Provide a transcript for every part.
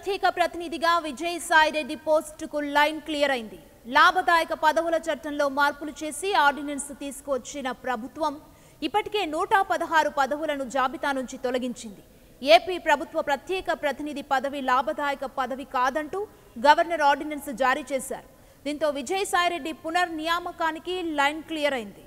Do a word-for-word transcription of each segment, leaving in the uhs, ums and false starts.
ప్రత్యేక ప్రతినిధిగా విజయసాయిరెడ్డి పోస్టుకు లైన్ క్లియర్ అయింది. లాభదాయక పదవుల చట్టంలో మార్పులు చేసి ఆర్డినెన్స్ తీసుకొచ్చిన ప్రభుత్వం ఇప్పటికే నూట పదహారు పదవులను జాబితా నుంచి తొలగించింది. ఏపీ ప్రభుత్వ ప్రత్యేక ప్రతినిధి పదవి లాభదాయక పదవి కాదంటూ గవర్నర్ ఆర్డినెన్స్ జారీ చేశారు. దీంతో విజయసాయిరెడ్డి పునర్నియామకానికి లైన్ క్లియర్ అయింది.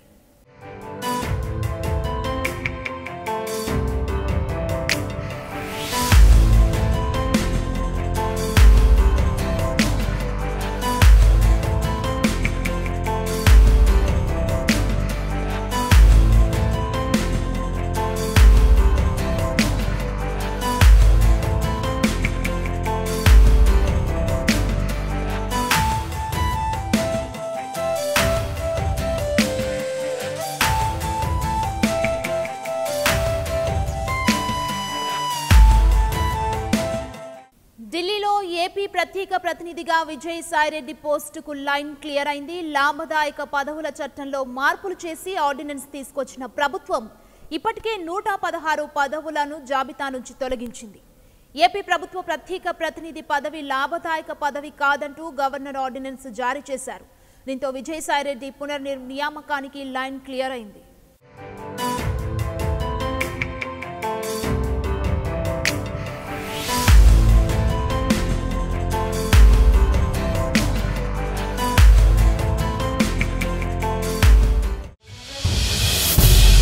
ఢిల్లీలో ఏపీ ప్రత్యేక ప్రతినిధిగా విజయసాయిరెడ్డి పోస్టుకు లైన్ క్లియర్ అయింది. లాభదాయక పదవుల చట్టంలో మార్పులు చేసి ఆర్డినెన్స్ తీసుకొచ్చిన ప్రభుత్వం ఇప్పటికే నూట పదహారు పదవులను జాబితా నుంచి తొలగించింది. ఏపీ ప్రభుత్వ ప్రత్యేక ప్రతినిధి పదవి లాభదాయక పదవి కాదంటూ గవర్నర్ ఆర్డినెన్స్ జారీ చేశారు. దీంతో విజయసాయిరెడ్డి పునర్నియామకానికి లైన్ క్లియర్ అయింది.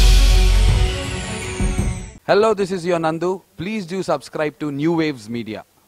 Hello, this is your Nandu. Please do subscribe to New Waves Media.